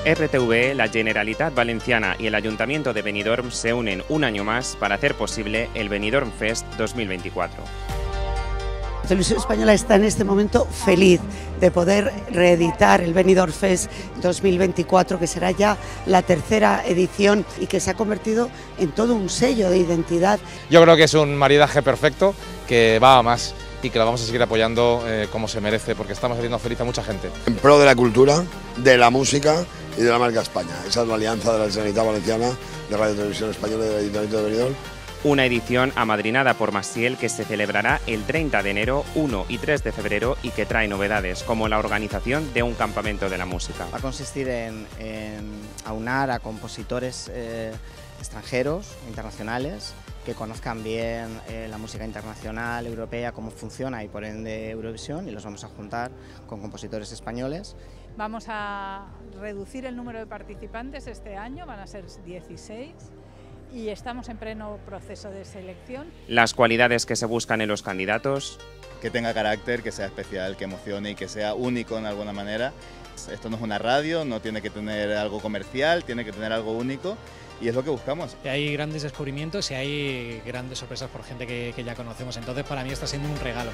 RTV, la Generalitat Valenciana y el Ayuntamiento de Benidorm se unen un año más para hacer posible el Benidorm Fest 2024. La Televisión Española está en este momento feliz de poder reeditar el Benidorm Fest 2024, que será ya la tercera edición y que se ha convertido en todo un sello de identidad. Yo creo que es un maridaje perfecto, que va a más y que lo vamos a seguir apoyando como se merece, porque estamos haciendo feliz a mucha gente. En pro de la cultura, de la música y de la marca España. Esa es la alianza de la Generalitat Valenciana, de Radio Televisión Española y del Ayuntamiento de Benidorm. Una edición amadrinada por Maciel que se celebrará el 30 de enero, 1 y 3 de febrero y que trae novedades como la organización de un campamento de la música. Va a consistir en aunar a compositores extranjeros, internacionales, que conozcan bien la música internacional, europea, cómo funciona y por ende Eurovisión, y los vamos a juntar con compositores españoles. Vamos a reducir el número de participantes este año, van a ser 16. Y estamos en pleno proceso de selección. Las cualidades que se buscan en los candidatos: que tenga carácter, que sea especial, que emocione y que sea único en alguna manera. Esto no es una radio, no tiene que tener algo comercial, tiene que tener algo único y es lo que buscamos. Hay grandes descubrimientos y hay grandes sorpresas por gente que ya conocemos, entonces para mí está siendo un regalo.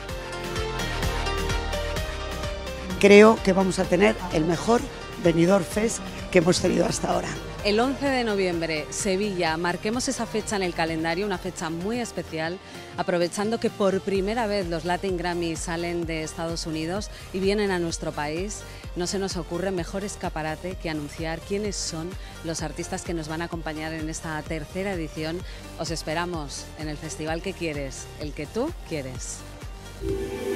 Creo que vamos a tener el mejor Benidorm Fest que hemos tenido hasta ahora. El 11 de noviembre, Sevilla, marquemos esa fecha en el calendario, una fecha muy especial, aprovechando que por primera vez los Latin Grammy salen de Estados Unidos y vienen a nuestro país. No se nos ocurre mejor escaparate que anunciar quiénes son los artistas que nos van a acompañar en esta tercera edición. Os esperamos en el festival que quieres, el que tú quieres.